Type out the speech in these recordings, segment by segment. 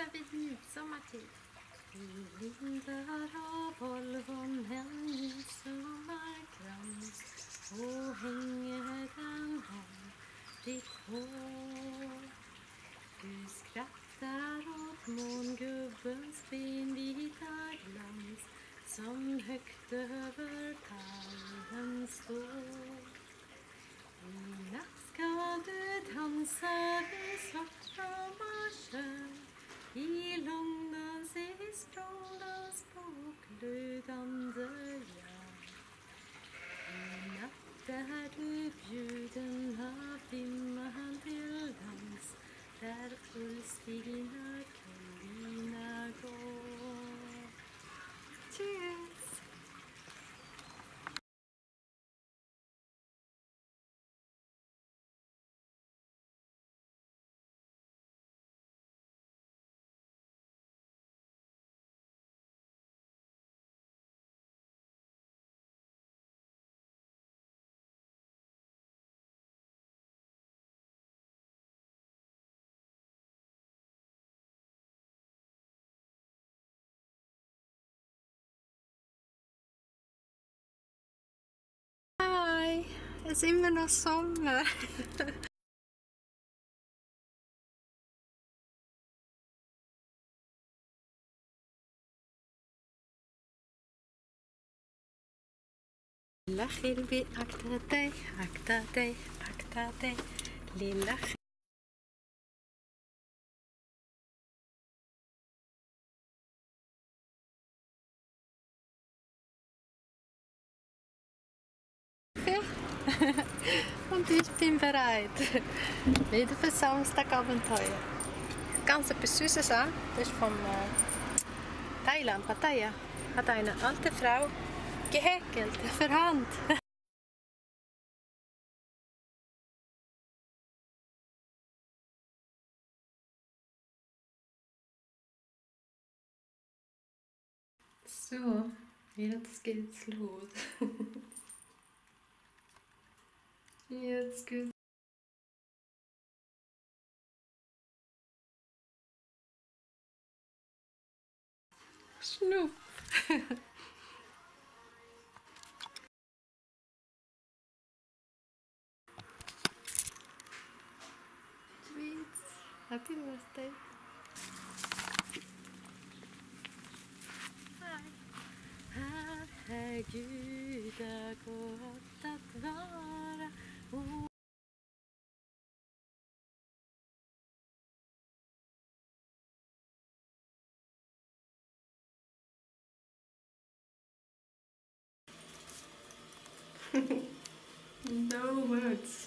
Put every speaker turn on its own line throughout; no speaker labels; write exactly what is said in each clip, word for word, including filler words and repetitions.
dansa vid midsommartid. Vi lindar av Volvon en midsommarkrans och hänger den om ditt hår. Du skrattar åt mångubbens benvita glans som högt över tallen står. I natt ska du dansa vid svarta marschen i Långdans, i Stråldals båglydande järn. I natt är du bjuden av dimman till dans där Ulstina Karolina går. Cheers! Hi, es ist immer noch Sommer. Lilla Skilby, akta dig, akta dig, akta dig, lilla Skilby. Und ich bin bereit. Wieder für Samstagabenteuer. Ganz etwas Süßes an. Das ist vom äh, Thailand. Pattaya hat eine alte Frau gehäkelt für Hand. So, jetzt geht's los. Jetzt geht's. Schnupp. Sweets. Happy birthday. Hi. Herregud, det gott att vara. Oh. No words.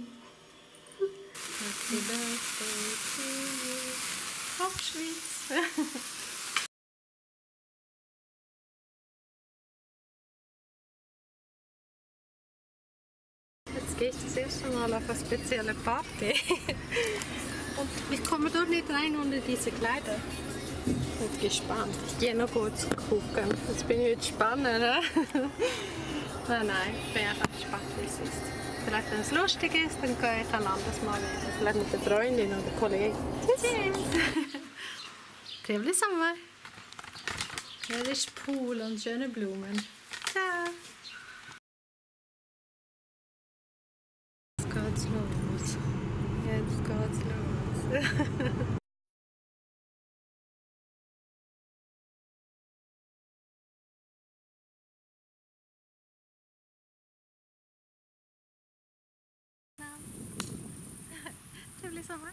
Happy birthday to you. Hoppschwitz. Jetzt gehe ich das erste Mal auf eine spezielle Party. Und ich komme dort nicht rein ohne diese Kleider. Ich bin gespannt. Ich gehe noch kurz gucken. Jetzt bin ich jetzt spannend. Ne? Nein, nein, ich bin einfach gespannt, wie es ist. Vielleicht, wenn es lustig ist, dann gehe ich ein anderes Mal wieder. Vielleicht mit der Freundin oder Kollegen. Tschüss! Trevlig Sommer! Hier ist Pool und schöne Blumen. Ciao! Jetzt geht's los. Jetzt geht's los. Trevlig sommar!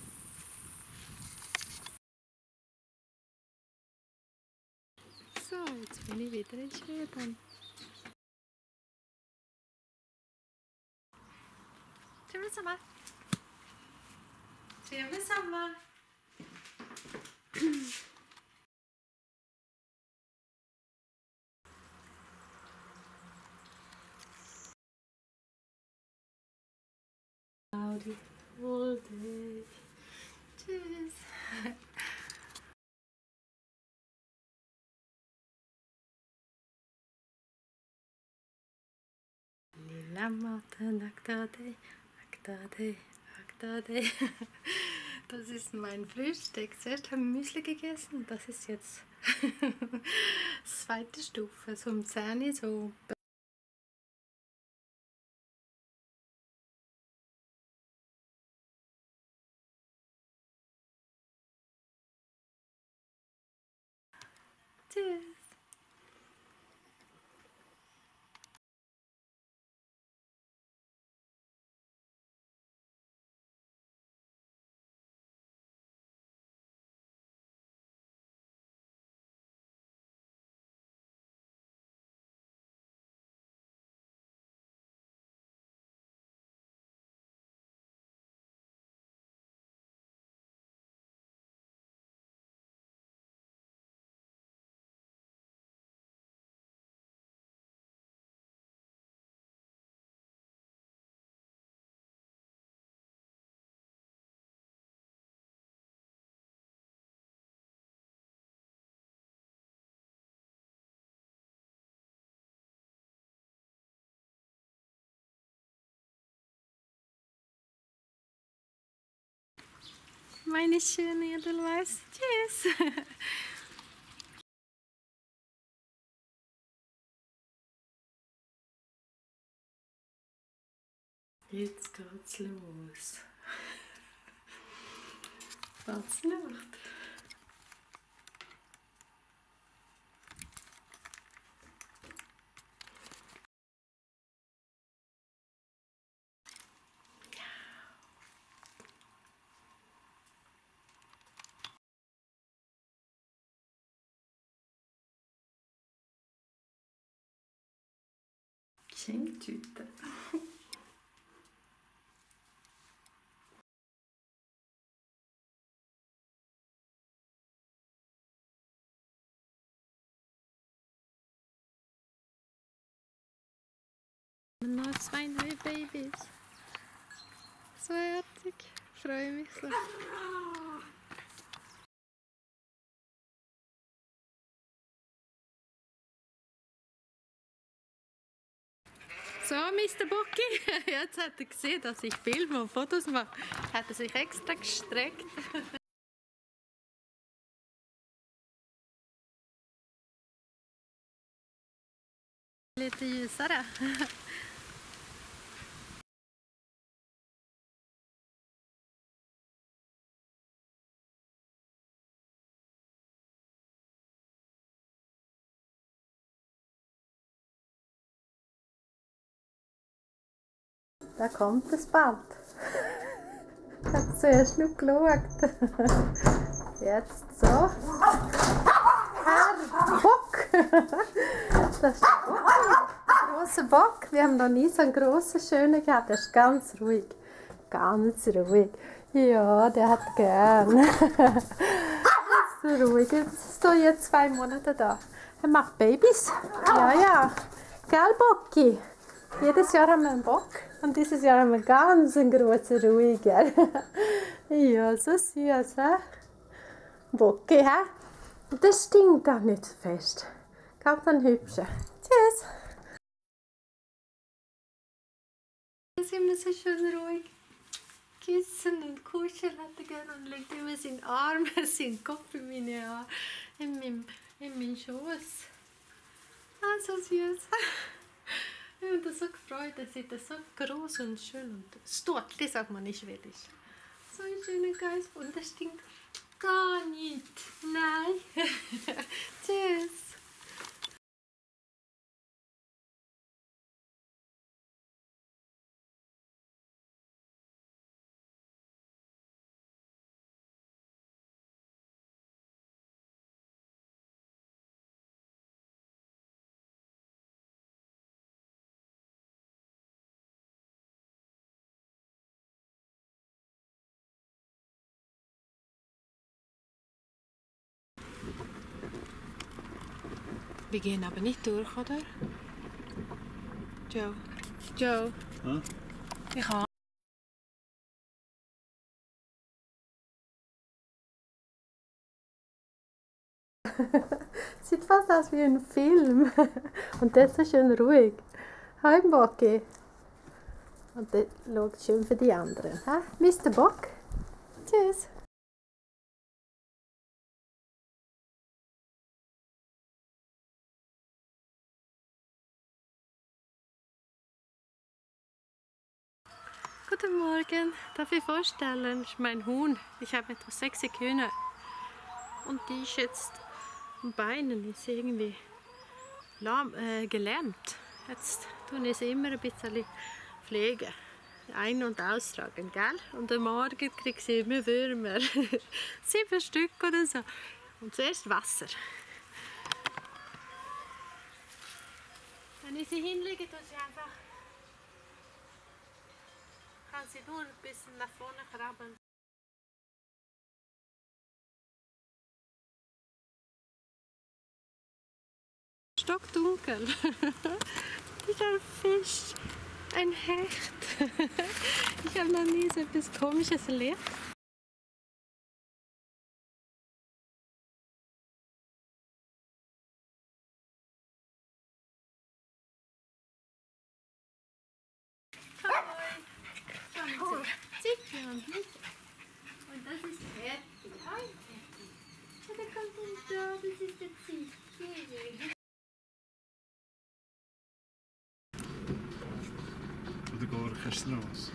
So, jetzt bin ich wieder in Schweden. Trevlig sommar! Trevlig sommar! Cloudy all day. Tschüss! Lilla maten, akta dig, akta dig, akta dig. Das ist mein Frühstück. Zuerst haben wir Müsli gegessen. Das ist jetzt zweite Stufe. So um zehn Uhr so. Tschüss. Meine schöne Edelweiß. Tschüss. Jetzt geht's los. Was nicht? Geschenktüte. Noch zwei neue Babys. So herzig. Ich freue mich so. So, Mister Bocki, jetzt hat er gesehen, dass ich Filme und Fotos mache. Hat er sich extra gestreckt. Lite ljusare. Da kommt es bald. Ich habe zuerst noch geschaut. Jetzt so. Herr Bock! Das ist der Bock. Ein grosser Bock. Wir haben noch nie so einen grossen, schönen gehabt. Der ist ganz ruhig. Ganz ruhig. Ja, der hat gern. So ruhig. Jetzt ist er jetzt zwei Monate da. Er macht Babys. Ja, ja. Gell, Bocki? Jedes Jahr haben wir einen Bock und dieses Jahr haben wir ganz einen grossen, ruhigen. Ja, so süß, hä? Bocki, hä? Das stinkt auch nicht so fest. Ganz ein hübscher. Tschüss! Das ist immer so schön ruhig. Küssen und kuscheln hat er gerne und legt immer seinen Arm, seinen Kopf in meine Haare, in meinen, in meinen Schoß. Ah, so süß. Ich habe mich so gefreut, er sieht so groß und schön und Stortli, sagt man nicht wirklich. So ein schöner Geist und das stinkt gar nicht. Nein. Tschüss. Wir gehen aber nicht durch, oder? Joe. Joe. Hm? Ich habe. Sieht fast aus wie ein Film. Und das ist schön ruhig. Hi, Bocki. Und der schaut schön für die anderen. Ha? Mister Bock. Tschüss. Guten Morgen, darf ich vorstellen, das ist mein Huhn. Ich habe etwa sechs Hühner und die ist jetzt am Beinen, ist irgendwie lahm, äh, gelähmt. Jetzt tun ich sie immer ein bisschen pflegen, ein- und austragen, gell? Und am Morgen kriege sie immer Würmer, sieben Stück oder so. Und zuerst Wasser. Wenn ich sie hinlege, tue ich einfach, kann sie nur ein bisschen nach vorne krabbeln. Stockdunkel. Ich habe Fisch, ein Hecht. Ich habe noch nie so etwas Komisches erlebt. Hallo. Zickchen und Micha. Und das ist Fertig. Hi Fertig. Ja, da kommt ein da, das ist der Zickchen.
Oder Gorkenstrasse.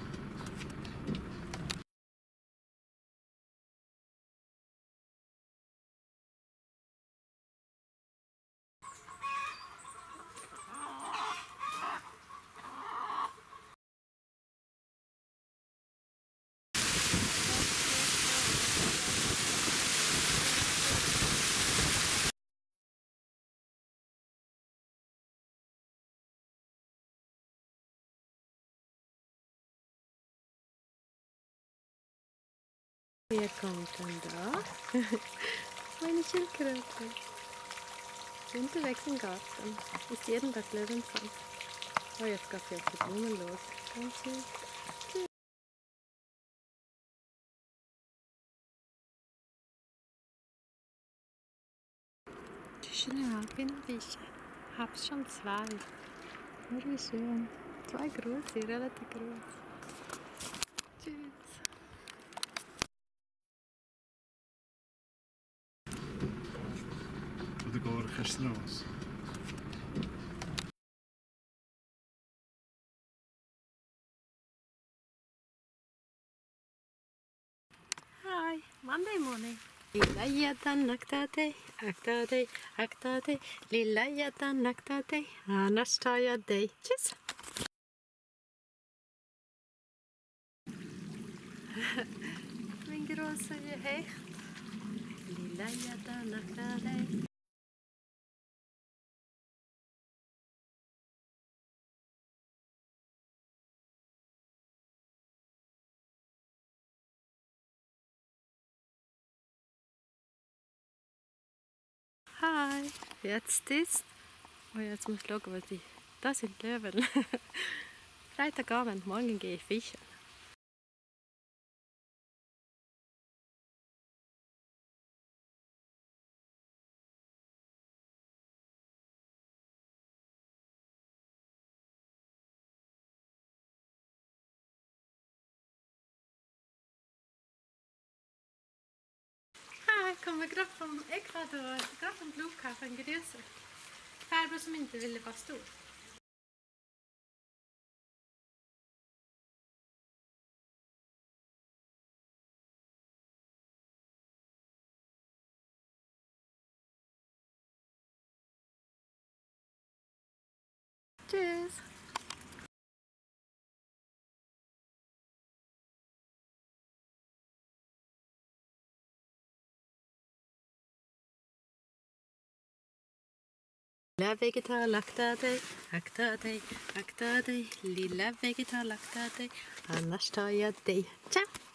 Wer kommt dann da? Meine Schildkröte. Unterwegs im Garten. Ist jeden Tag Löwenzahn. Oh, jetzt geht sie auf die Blumen los. Ganz süß. Die Schnabenwische. Hab's schon zwei. Oh, wie schön. Zwei große, relativ groß. Tschüss.
Oder Gorkenstrasse.
Hi, Monday morning. Lillajatan naktate, aktate, aktate, lillajatan naktate, Anastasia day. Tschüss. Mein großer Hecht. Lillajatan naktate. Hi, jetzt ist. Oh, jetzt muss ich schauen, was ich. Das sind Löwen. Freitagabend, morgen gehe ich fischen. Hi, ich komme gerade vom Ecuador, gerade vom Flughafen. Grüße. Farbror som inte ville vara stor. Tschüss. Lilla vegetal lactate, lactate, lactate, lilla vegetal lactate, annars tar jag dig. Ciao!